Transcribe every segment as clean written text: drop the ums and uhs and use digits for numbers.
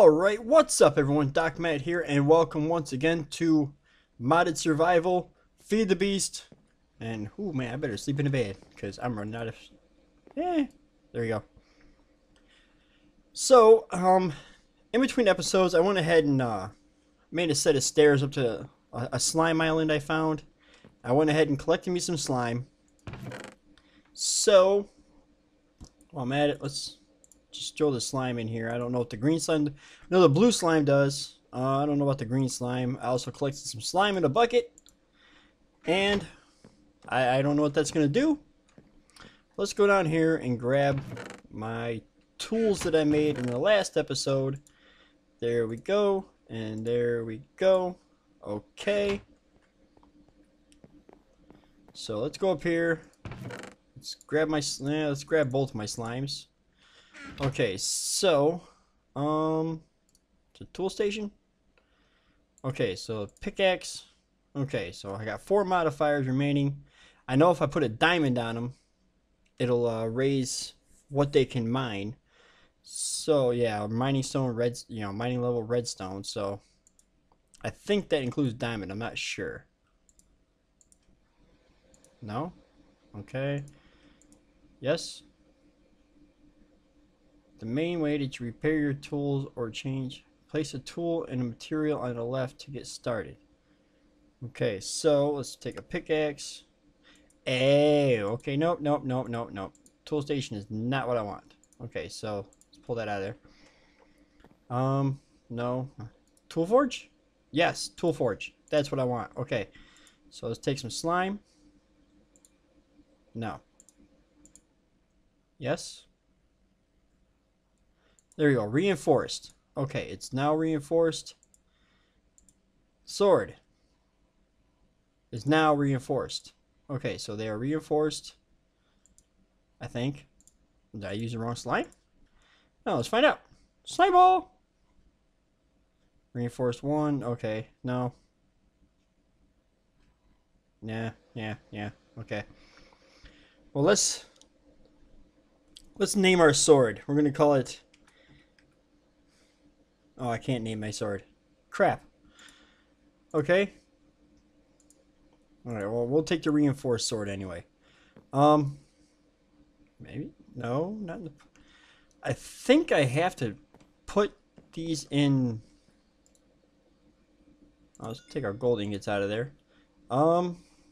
Alright, what's up everyone? Doc Matt here, and welcome once again to Modded Survival, Feed the Beast, and, ooh man, I better sleep in the bed, because I'm running out of... there you go. So, in between episodes, I went ahead and, made a set of stairs up to a slime island I found. I went ahead and collected me some slime. So, while I'm at it, let's just throw the slime in here. I don't know if the green slime... No, the blue slime does. I don't know about the green slime. I also collected some slime in a bucket. And I don't know what that's going to do. Let's go down here and grab my tools that I made in the last episode. There we go. And there we go. Okay. So let's go up here. Let's grab my... let's grab both my slimes. Okay, so, it's a tool station. Okay, so pickaxe. Okay, so I got 4 modifiers remaining. I know if I put a diamond on them, it'll raise what they can mine. So yeah, mining stone, mining level redstone. So I think that includes diamond. I'm not sure. No? Okay. Yes. The main way to repair your tools or change, place a tool and a material on the left to get started. Okay, so let's take a pickaxe. Hey, okay, nope. Tool station is not what I want. Okay, so let's pull that out of there. No. Tool forge? Yes, tool forge. That's what I want. Okay, so let's take some slime. No. Yes. There you go, reinforced. Okay, it's now reinforced. Sword is now reinforced. Okay, so they are reinforced. I think. Did I use the wrong slime? No, let's find out. Slime ball! Reinforced 1. Okay, no. Yeah. Okay. Well, let's name our sword. We're gonna call it... Oh, I can't name my sword. Crap. Okay. Alright, well, we'll take the reinforced sword anyway. Maybe? No, not in the... I think I have to put these in... Oh, let's take our gold ingots out of there. I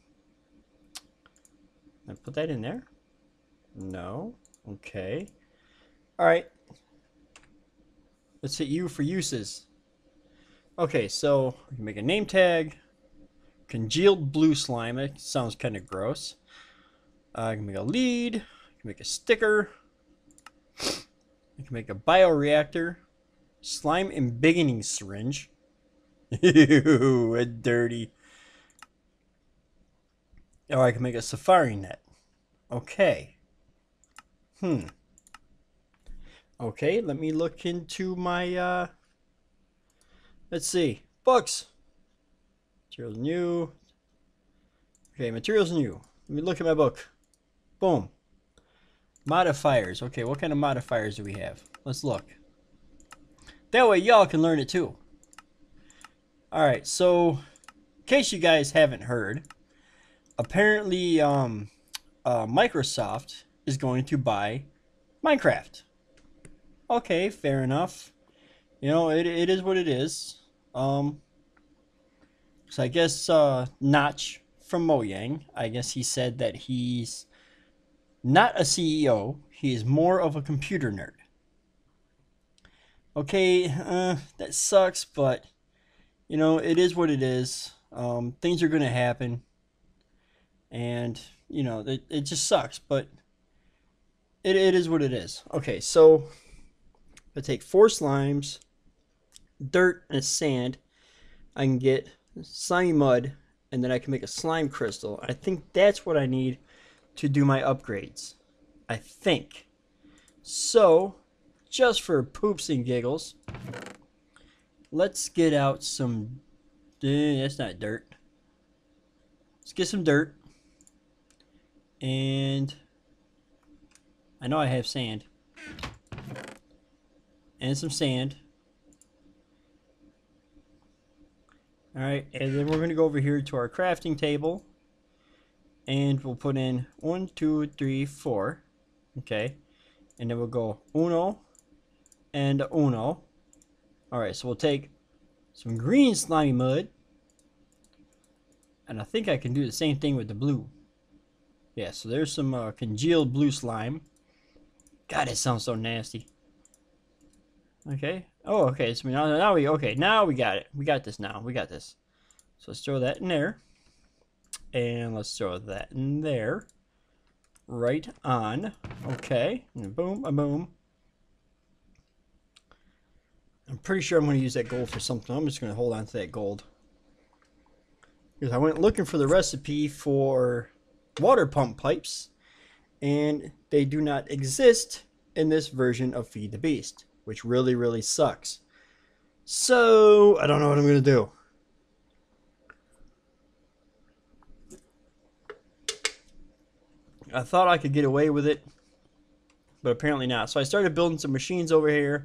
put that in there? No. Okay. Alright. Let's hit U for uses. Okay, so we can make a name tag. Congealed blue slime. That sounds kind of gross. I can make a lead. I can make a sticker. I can make a bioreactor. Slime embiggening syringe. Ew, it's dirty. Or I can make a safari net. Okay. Okay, let me look into my, let's see, books. Materials new. Okay, materials new. Let me look at my book. Boom. Modifiers. Okay, what kind of modifiers do we have? Let's look. That way y'all can learn it too. Alright, so, in case you guys haven't heard, apparently, Microsoft is going to buy Minecraft. Okay, fair enough. You know, it is what it is. So I guess Notch from Mojang, I guess he said that he's not a CEO. He is more of a computer nerd. Okay, that sucks, but you know, it is what it is. Things are gonna happen, and you know, it just sucks, but it is what it is. Okay, so I take 4 slimes, dirt, and sand. I can get slimy mud, and then I can make a slime crystal. I think that's what I need to do my upgrades. I think. So, just for poops and giggles, let's get out some... that's not dirt. Let's get some dirt. And I know I have sand. And some sand. Alright, and then we're going to go over here to our crafting table. And we'll put in 1, 2, 3, 4. Okay. And then we'll go uno and uno. Alright, so we'll take some green slimy mud. And I think I can do the same thing with the blue. Yeah, so there's some congealed blue slime. God, it sounds so nasty. Okay. Oh, okay. So now we got it. We got this now. We got this. So let's throw that in there. And let's throw that in there. Right on. Okay. And boom, a boom. I'm pretty sure I'm going to use that gold for something. I'm just going to hold on to that gold. Because I went looking for the recipe for water pump pipes. And they do not exist in this version of Feed the Beast. Which really, really sucks. So, I don't know what I'm going to do. I thought I could get away with it, but apparently not. So I started building some machines over here.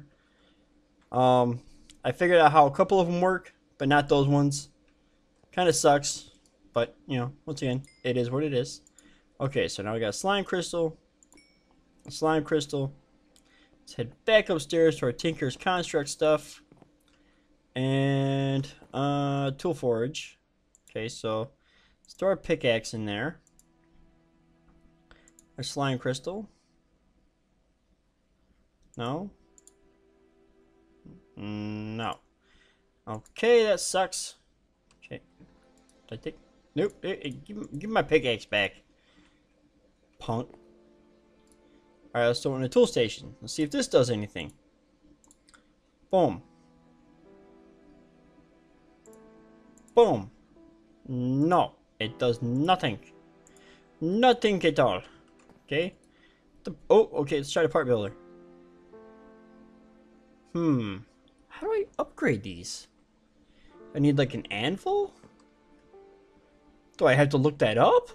I figured out how a couple of them work, but not those ones. Kind of sucks, but, you know, once again, it is what it is. Okay, so now we got a slime crystal. A slime crystal. Let's head back upstairs to our Tinker's Construct stuff. And, tool forge. Okay, so let's throw our pickaxe in there. Our slime crystal. No. No. Okay, that sucks. Okay. Did I take... Nope. Give my pickaxe back. Punk. Alright, let's throw it in the tool station. Let's see if this does anything. Boom. Boom. No. It does nothing. Nothing at all. Okay. Oh, okay. Let's try the part builder. How do I upgrade these? I need like an anvil? Do I have to look that up?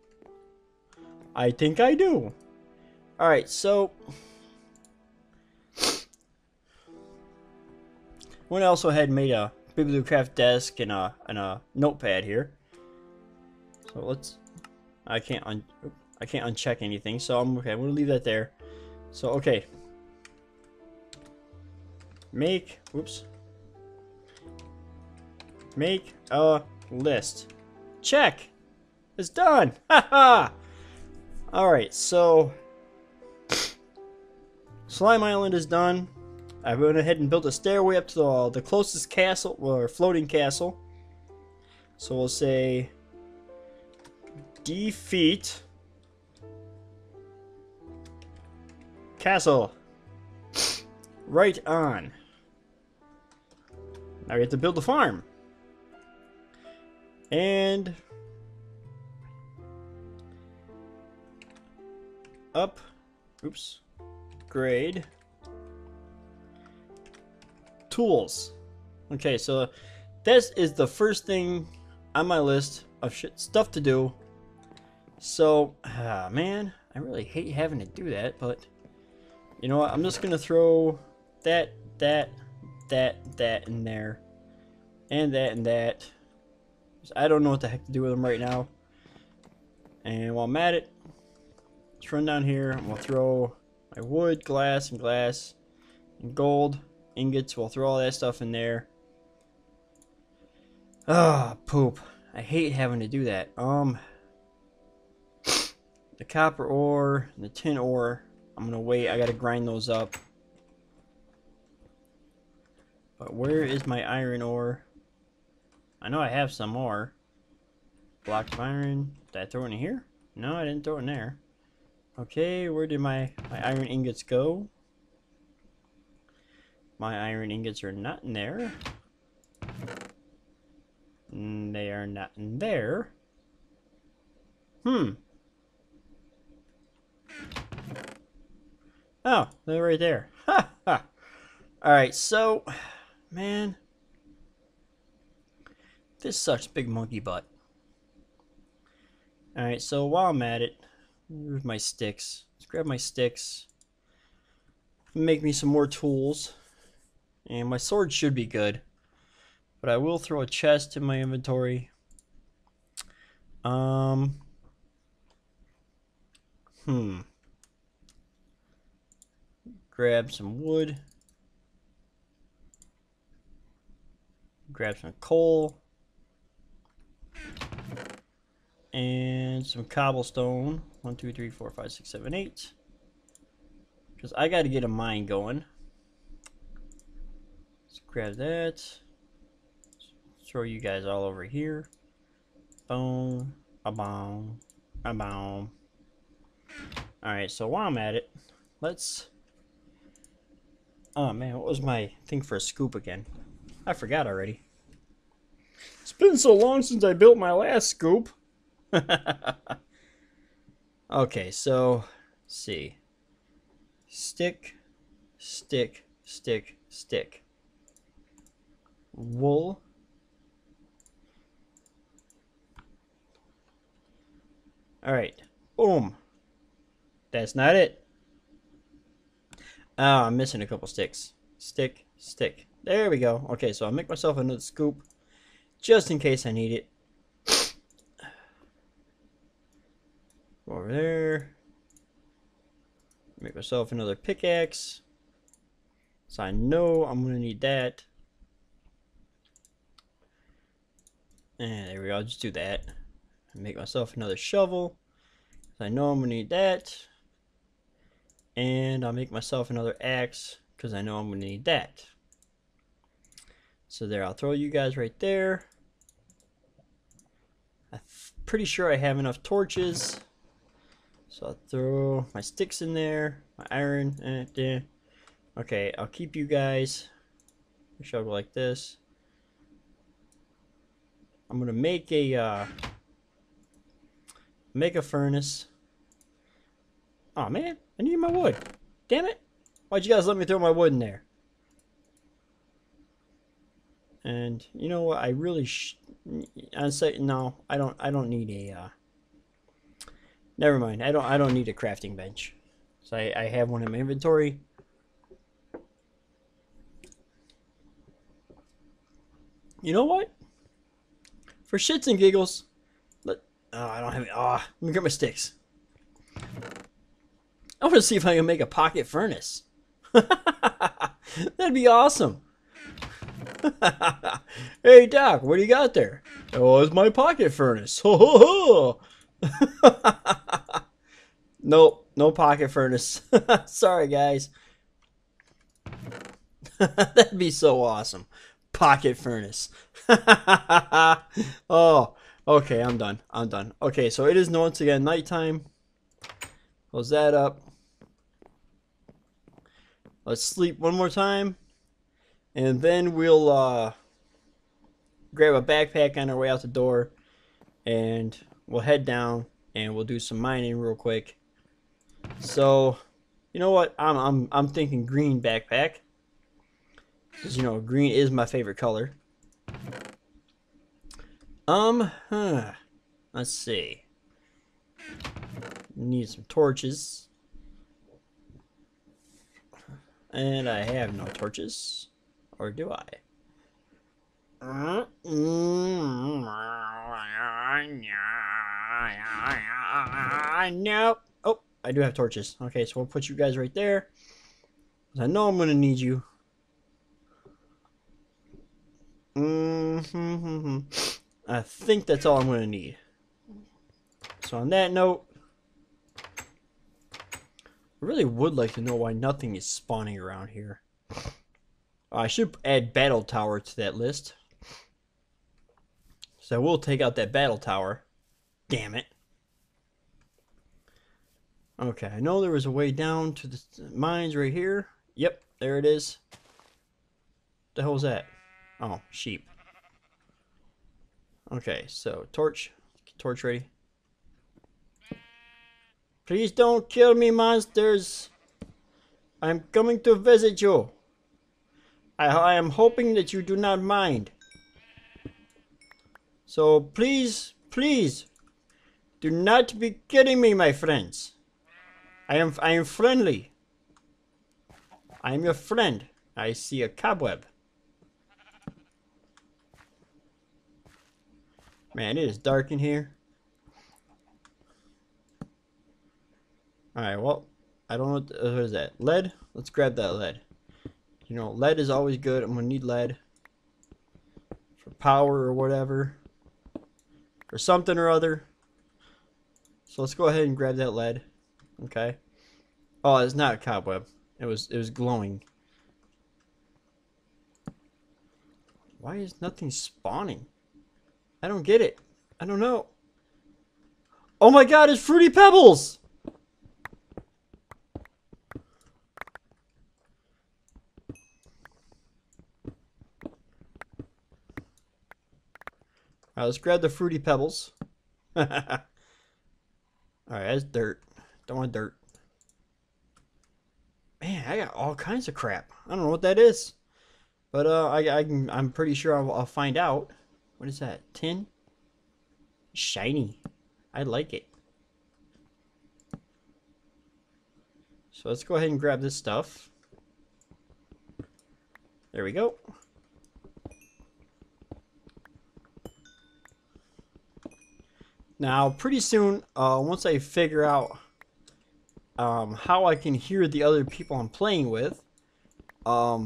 I think I do. Alright, so... I went also ahead and made a Bibliocraft desk and a notepad here. So let's... I can't uncheck anything, so I'm okay. I'm gonna leave that there. So okay. Make a list. Check. It's done. Haha. All right. So Slime Island is done. I went ahead and built a stairway up to the closest castle or floating castle. So we'll say defeat castle. Right on. Now we have to build a farm. And grade tools. Okay, so this is the first thing on my list of stuff to do. So, man, I really hate having to do that, but you know what? I'm just gonna throw that in there, and that. I don't know what the heck to do with them right now. And while I'm at it, let's run down here and we'll throw my wood, glass, and gold ingots. We'll throw all that stuff in there. Ah, poop. I hate having to do that. The copper ore and the tin ore, I'm gonna wait. I gotta grind those up. But where is my iron ore? I know I have some more. Blocks of iron. Did I throw it in here? No, I didn't throw it in there. Okay, where did my iron ingots go? My iron ingots are not in there. They are not in there. Oh, they're right there. Ha ha. Alright, so, man. This sucks, big monkey butt. Alright, so while I'm at it, where's my sticks? Let's grab my sticks. Make me some more tools. And my sword should be good. but I will throw a chest in my inventory. Grab some wood. Grab some coal. And some cobblestone. 1, 2, 3, 4, 5, 6, 7, 8. Because I got to get a mine going. Let's grab that. Throw you guys all over here. Boom. A boom. A boom. Alright, so while I'm at it, let's... Oh man, what was my thing for a scoop again? I forgot already. It's been so long since I built my last scoop. Okay, so let's see. Stick, stick, stick, stick. Wool. Alright. Boom. That's not it. Oh, I'm missing a couple sticks. Stick, stick. There we go. Okay, so I'll make myself another scoop just in case I need it. Over there. Make myself another pickaxe. So I know I'm going to need that. And there we go. I'll just do that. Make myself another shovel. So I know I'm going to need that. And I'll make myself another axe because I know I'm going to need that. So there, I'll throw you guys right there. I'm pretty sure I have enough torches. So I'll throw my sticks in there, my iron, yeah. Okay, I'll keep you guys. Shovel like this. I'm gonna make a furnace. Oh man, I need my wood. Damn it! Why'd you guys let me throw my wood in there? And you know what? I really I say no. I don't need a. Never mind. I don't need a crafting bench. So I have one in my inventory. You know what? For shits and giggles, I don't have it. Let me get my sticks. I want to see if I can make a pocket furnace. That'd be awesome. Hey Doc, what do you got there? Oh, it's my pocket furnace. Ho ho ho! Nope, no pocket furnace. Sorry guys. That'd be so awesome. Pocket furnace. Oh, okay, I'm done. I'm done. Okay, so it is once again nighttime. Close that up. Let's sleep one more time. And then we'll grab a backpack on our way out the door. And we'll head down and we'll do some mining real quick. So, you know what? I'm thinking green backpack. Because, you know, green is my favorite color. Let's see. Need some torches. And I have no torches. Or do I? Nope. Oh, I do have torches. Okay, so we'll put you guys right there. I know I'm going to need you. I think that's all I'm going to need. So on that note, I really would like to know why nothing is spawning around here. I should add battle tower to that list. So I will take out that battle tower. Damn it. Okay, I know there was a way down to the mines right here. Yep, there it is. What the hell was that? Oh, sheep. Okay, so torch. Torch ready. Please don't kill me, monsters. I'm coming to visit you. I am hoping that you do not mind. So please, please, do not be kidding me, my friends. I am friendly. I am your friend. I see a cobweb. Man, it is dark in here. Alright, well, I don't know what is that? Lead? Let's grab that lead. You know, lead is always good. I'm gonna need lead for power or whatever, for something or other. So let's go ahead and grab that lead. Okay. Oh, it's not a cobweb. It was glowing. Why is nothing spawning? I don't get it. I don't know. Oh my god, it's Fruity Pebbles! Alright, let's grab the Fruity Pebbles. Alright, that's dirt. Don't want dirt. Man, I got all kinds of crap. I don't know what that is. But I'm pretty sure I'll find out. What is that? Tin? Shiny. I like it. So let's go ahead and grab this stuff. There we go. Now, pretty soon, once I figure out how I can hear the other people I'm playing with, I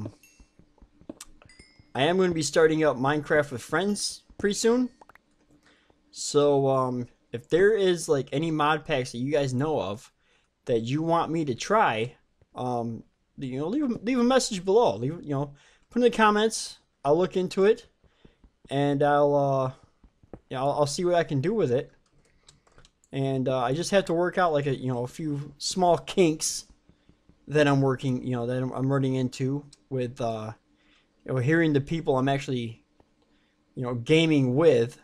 am going to be starting up Minecraft with friends pretty soon. So, if there is like any mod packs that you guys know of that you want me to try, leave a message below. Put in the comments. I'll look into it, and I'll see what I can do with it. And I just have to work out like a few small kinks that I'm running into with hearing the people I'm actually gaming with.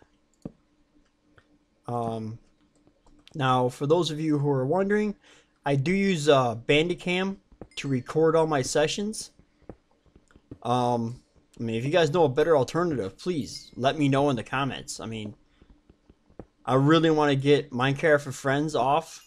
Now, for those of you who are wondering, I do use Bandicam to record all my sessions. I mean, if you guys know a better alternative, please let me know in the comments. I mean, I really want to get Minecraft with friends off.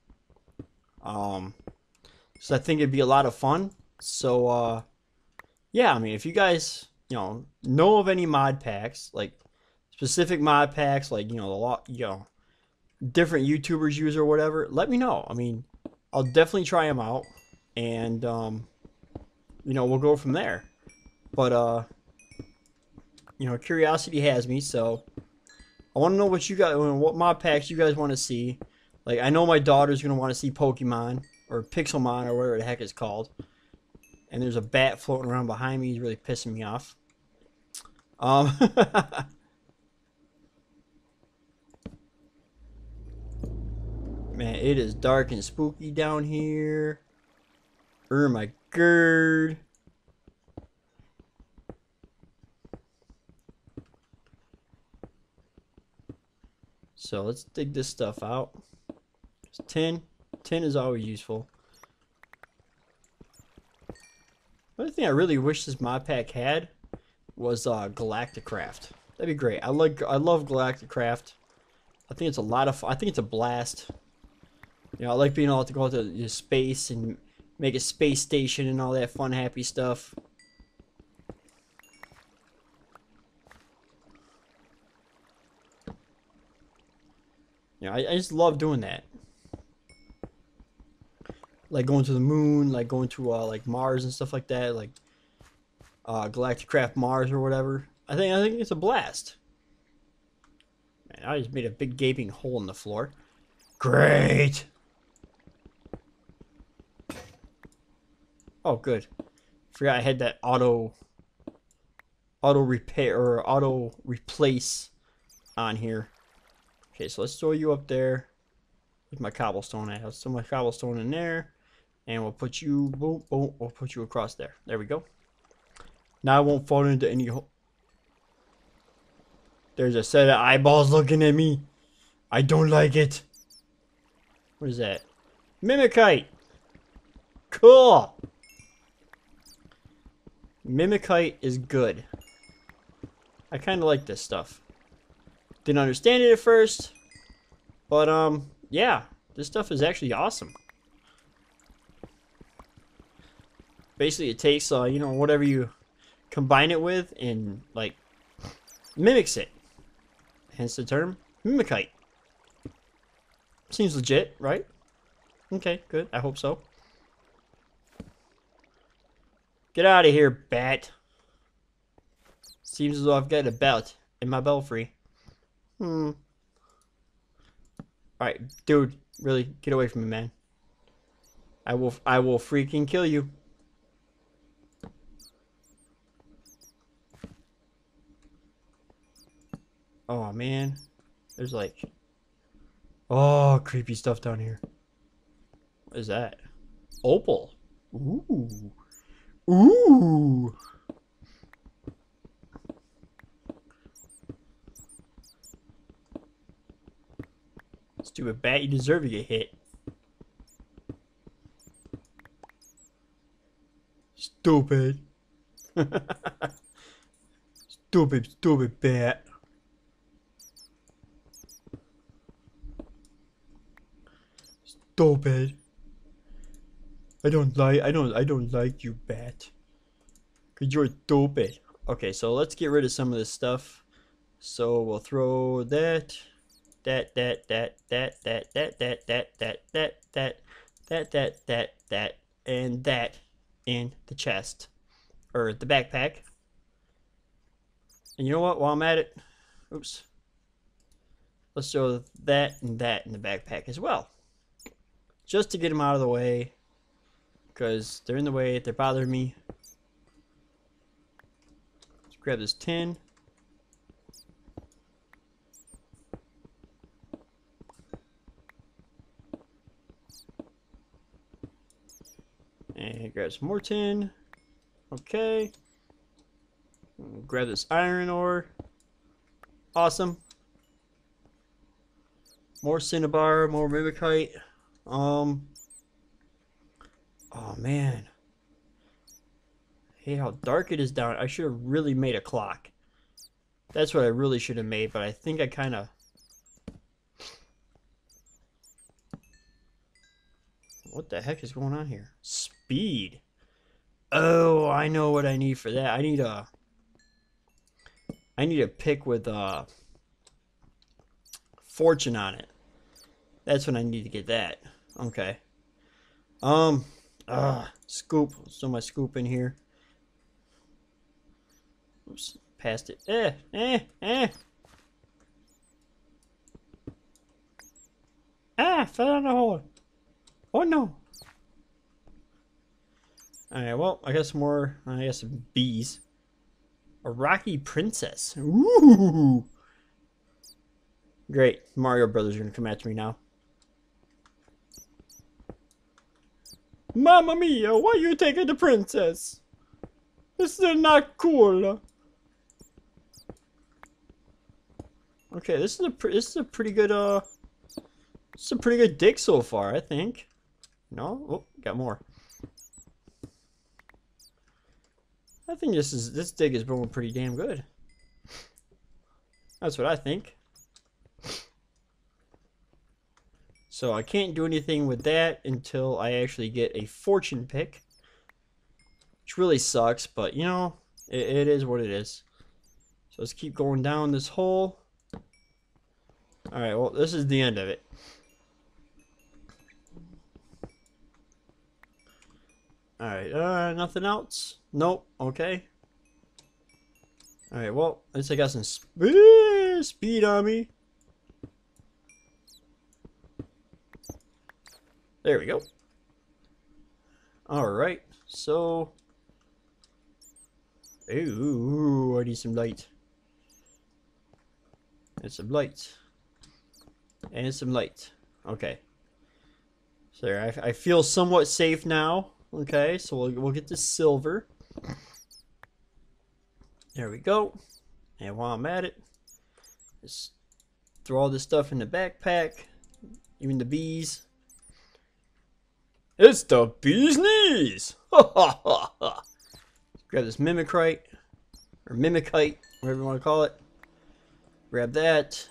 So I think it'd be a lot of fun. So, yeah, I mean, if you guys, know of any mod packs, like specific mod packs, like, different YouTubers use or whatever, let me know. I mean, I'll definitely try them out, and, we'll go from there. But, curiosity has me, so I want to know what mod packs you guys want to see. Like, I know my daughter's going to want to see Pokemon, or Pixelmon, or whatever the heck it's called. And there's a bat floating around behind me. He's really pissing me off. Man, it is dark and spooky down here. Oh my god. So let's dig this stuff out. It's tin. Tin is always useful. Another thing I really wish this mod pack had was Galacticraft. That'd be great. I love Galacticraft. I think it's a lot of fun. I think it's a blast. I like being able to go to space and make a space station and all that fun, happy stuff. I just love doing that. Like going to the moon, like going to like Mars and stuff like that, like Galacticraft Mars or whatever. I think it's a blast. Man, I just made a big gaping hole in the floor. Great. Oh, good. Forgot I had that auto repair or auto replace on here. Okay, so let's throw you up there with my cobblestone at. Let's throw my cobblestone in there, and we'll put you, boom, boom, we'll put you across there. There we go. Now I won't fall into any hole. There's a set of eyeballs looking at me. I don't like it. What is that? Mimikite. Cool. Mimikite is good. I kind of like this stuff. Didn't understand it at first, but yeah, this stuff is actually awesome. Basically, it takes whatever you combine it with and like mimics it. hence the term Mimikite. Seems legit, right? Okay, good. I hope so. Get out of here, bat. Seems as though I've got a belt in my belfry. Alright, dude, really, get away from me, man. I will freaking kill you. Oh, man. There's like... Oh, creepy stuff down here. What is that? Opal. Ooh. Ooh. Stupid bat, you deserve to get hit. Stupid. Stupid bat. Stupid. I don't like you, bat. Cause you're stupid. Okay, so let's get rid of some of this stuff. So we'll throw that, and that in the chest. Or the backpack. And you know what, while I'm at it, oops. Let's throw that and that in the backpack as well. Just to get them out of the way. Because they're in the way, they're bothering me. Let's grab this tin. And grab some more tin. Okay. Grab this iron ore. Awesome. More cinnabar, more mimikite. Oh man. Hey, how dark it is down. I should have really made a clock. That's what I really should have made, but I think I kind of... What the heck is going on here? Speed. Oh, I know what I need for that. I need a pick with fortune on it. That's when I need to get that. Okay. Scoop. Let's throw my scoop in here. Oops, passed it. Ah, fell in the hole. Oh no. Alright, well, I got some more. I got some bees. A rocky princess. Ooh. Great. Mario Brothers are gonna come after me now. Mamma mia, why you taking the princess? This is not cool. Okay, this is a pretty good it's a pretty good dig so far, I think. No? Oh, got more. I think this dig is going pretty damn good. That's what I think. So I can't do anything with that until I actually get a fortune pick. Which really sucks, but you know, it is what it is. So let's keep going down this hole. Alright, well, this is the end of it. Alright, nothing else? Nope, okay. Alright, well, at least I got some speed on me. There we go. Alright, so... Ooh, I need some light. And some light. And some light. Okay. So there, I feel somewhat safe now. Okay, so we'll get the silver. There we go. And while I'm at it, just throw all this stuff in the backpack. Even the bees. It's the bee's knees! Ha ha ha ha! Grab this mimicite. Or mimikite, whatever you want to call it. Grab that.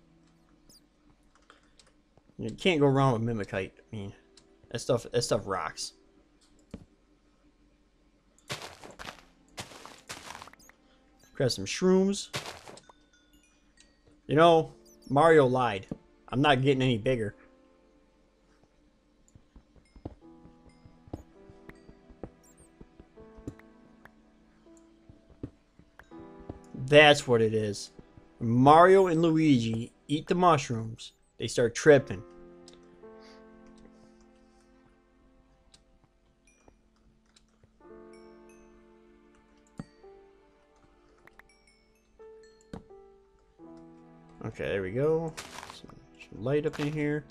You can't go wrong with mimikite. I mean, that stuff rocks. Grab some shrooms. You know, Mario lied. I'm not getting any bigger. That's what it is. When Mario and Luigi eat the mushrooms, they start tripping. Okay, there we go. Some light up in here.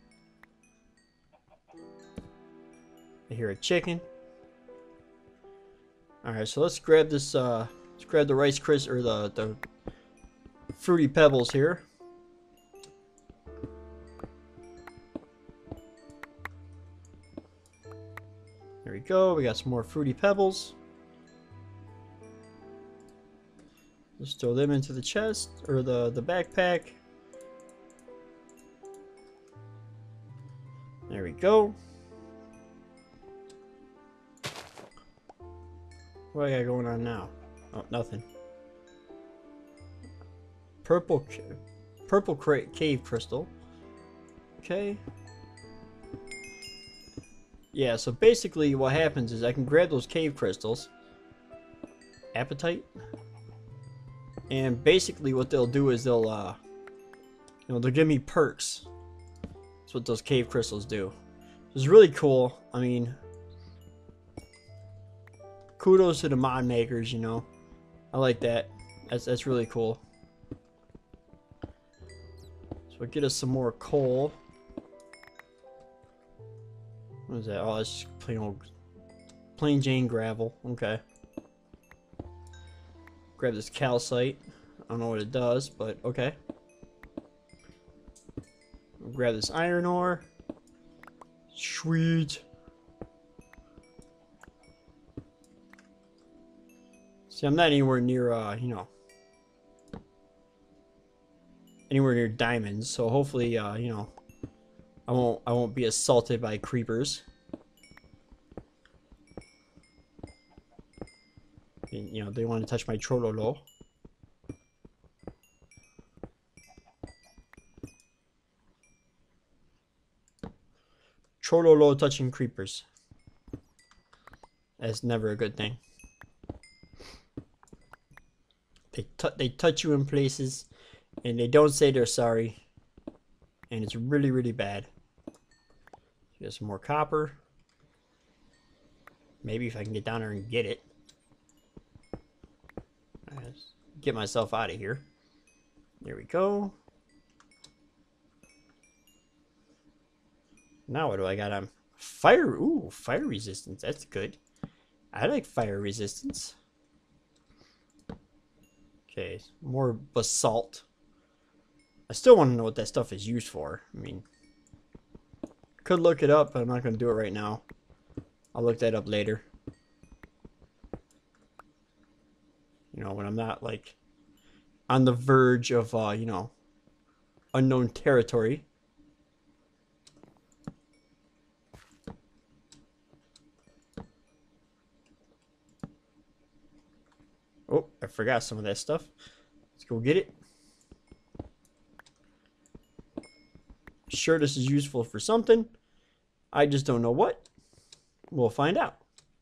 I hear a chicken. Alright, so let's grab this, let's grab the Rice Crisp, or the Fruity Pebbles here. There we go, we got some more Fruity Pebbles. Let's throw them into the chest, or the backpack. There we go. What I got going on now? Oh, nothing. Purple cave crystal. Okay. Yeah, so basically what happens is I can grab those cave crystals. Appetite. And basically what they'll do is they'll they'll give me perks. That's what those cave crystals do. It's really cool. I mean, kudos to the mod makers, you know. I like that. That's really cool. So get us some more coal. What is that? Oh, that's just plain Jane gravel. Okay. Grab this calcite. I don't know what it does, but okay. Grab this iron ore. Sweet. See, I'm not anywhere near, you know, anywhere near diamonds, so hopefully, you know, I won't be assaulted by creepers. And, you know, they want to touch my Trololo. Trololo touching creepers. That's never a good thing. They touch you in places, and they don't say they're sorry, and it's really, really bad. Get some more copper. Maybe if I can get down there and get it. Let's get myself out of here. There we go. Now what do I got on? Fire. Ooh, fire resistance. That's good. I like fire resistance. Okay, more basalt. I still want to know what that stuff is used for. I mean, could look it up, but I'm not going to do it right now. I'll look that up later. You know, when I'm not, like, on the verge of, you know, unknown territory. Oh, I forgot some of that stuff. Let's go get it. Sure, this is useful for something. I just don't know what. We'll find out.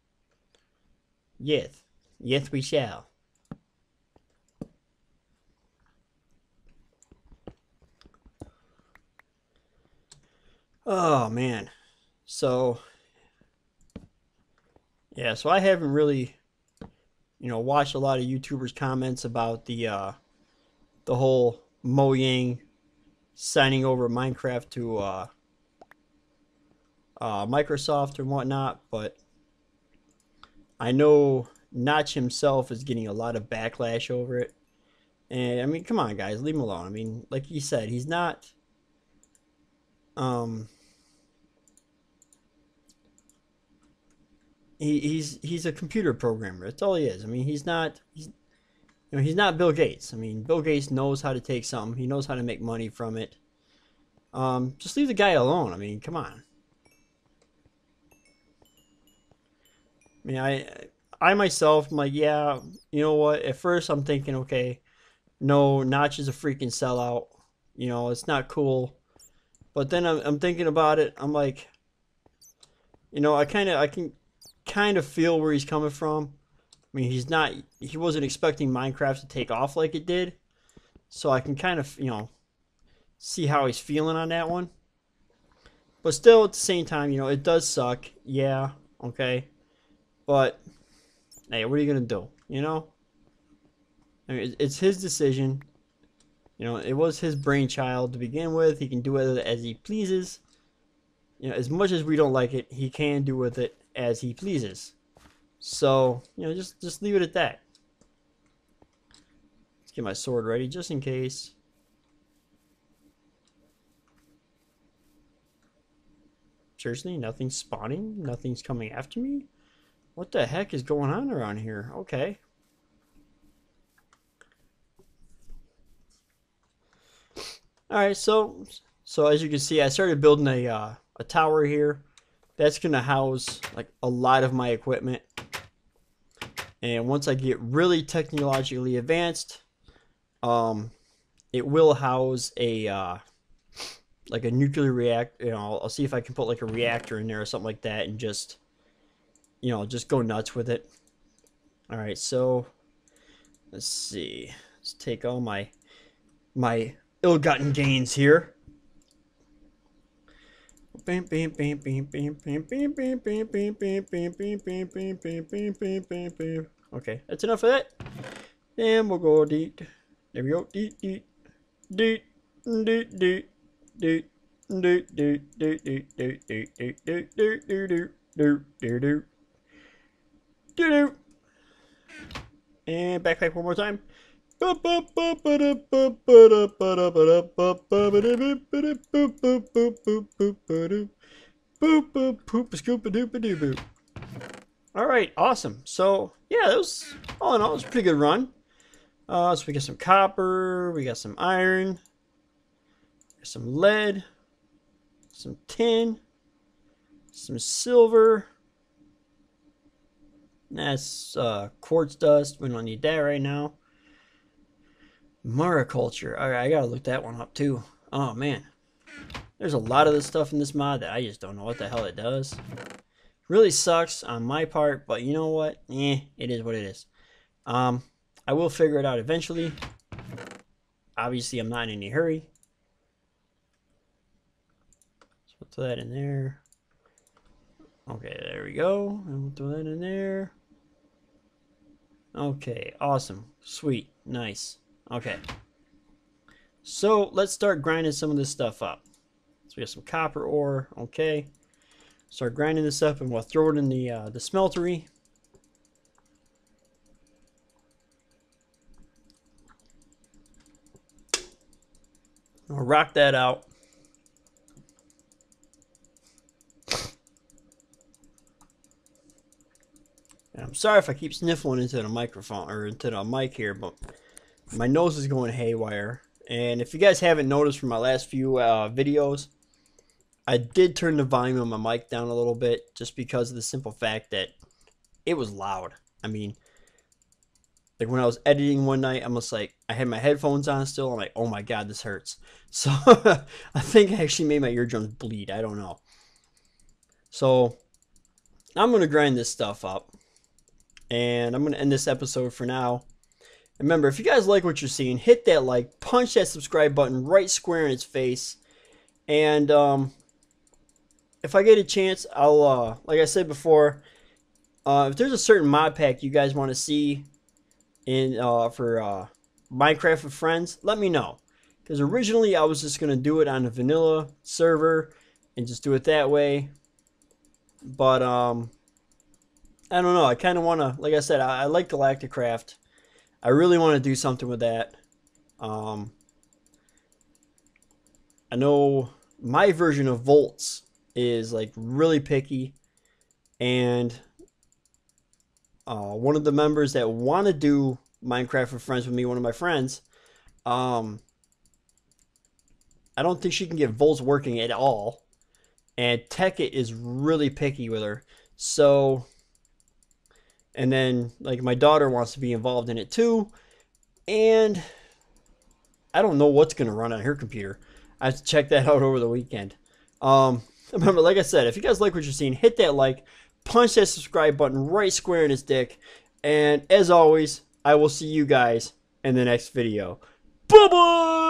Yes. Yes, we shall. Oh, man. So, yeah, so I haven't really, you know, watched a lot of YouTubers' comments about the whole Mojang signing over Minecraft to Microsoft and whatnot, but I know Notch himself is getting a lot of backlash over it. And I mean, come on, guys, leave him alone. I mean, like he said, he's not he's a computer programmer. That's all he is. I mean, he's you know, he's not Bill Gates. I mean, Bill Gates knows how to take something. He knows how to make money from it. Just leave the guy alone. I mean, come on. I mean, I myself, I'm like, yeah, you know what? At first, I'm thinking, okay, No, Notch is a freaking sellout. You know, it's not cool. But then I'm thinking about it. I'm like, you know, I can kind of feel where he's coming from. I mean, he wasn't expecting Minecraft to take off like it did. So I can kind of, you know, see how he's feeling on that one. But still, at the same time, you know, it does suck. Yeah, okay. But, hey, what are you going to do? You know? I mean, it's his decision. You know, it was his brainchild to begin with. He can do with it as he pleases. You know, as much as we don't like it, he can do with it as he pleases. So, you know, just leave it at that. Let's get my sword ready just in case. Seriously, nothing's spawning? Nothing's coming after me? What the heck is going on around here? Okay. Alright, so as you can see, I started building a tower here. That's going to house like a lot of my equipment. And once I get really technologically advanced, it will house a like a nuclear reactor. You know, I'll see if I can put like a reactor in there or something like that, and just, you know, just go nuts with it. All right, so let's see. Let's take all my ill-gotten gains here. Okay, that's enough of that. And we'll go deet. There we go. Deet deet deet deet deet deet deet deet deet deet deet deet deet deet deet deet deet deet deet. And backpack one more time. Alright, awesome. So, yeah, that was, all in all, it was a pretty good run. So we got some copper, we got some iron, some lead, some tin, some silver. That's quartz dust. We don't need that right now. Mariculture. Alright, I gotta look that one up too. Oh man. There's a lot of this stuff in this mod that I just don't know what the hell it does. Really sucks on my part, but you know what? It is what it is. I will figure it out eventually. Obviously, I'm not in any hurry. So we'll throw that in there. Okay, there we go. And we'll throw that in there. Okay, awesome. Sweet. Nice. Okay. So, let's start grinding some of this stuff up. So we have some copper ore. Okay. Start grinding this up and we'll throw it in the smeltery. We'll rock that out. And I'm sorry if I keep sniffling into the microphone or into the mic here, but my nose is going haywire. And if you guys haven't noticed from my last few videos, I did turn the volume on my mic down a little bit just because of the simple fact that it was loud. I mean, like when I was editing one night, I'm just like, I had my headphones on still. I'm like, oh my God, this hurts. So I think I actually made my eardrums bleed. I don't know. So I'm going to grind this stuff up. And I'm going to end this episode for now. Remember, if you guys like what you're seeing, hit that like, punch that subscribe button right square in its face. And if I get a chance, I'll, like I said before, if there's a certain mod pack you guys want to see in for Minecraft with friends, let me know. Because originally I was just going to do it on a vanilla server and just do it that way. But I don't know. I kind of want to, like I said, I like Galacticraft. I really want to do something with that. I know my version of Volts is like really picky, and one of the members that want to do Minecraft with friends with me, one of my friends, I don't think she can get Volts working at all, and Tekit is really picky with her. So, and then like my daughter wants to be involved in it too, and I don't know what's going to run on her computer. I have to check that out over the weekend. Remember, like I said, if you guys like what you're seeing, hit that like, punch that subscribe button right square in his dick. And as always, I will see you guys in the next video. Bye-bye!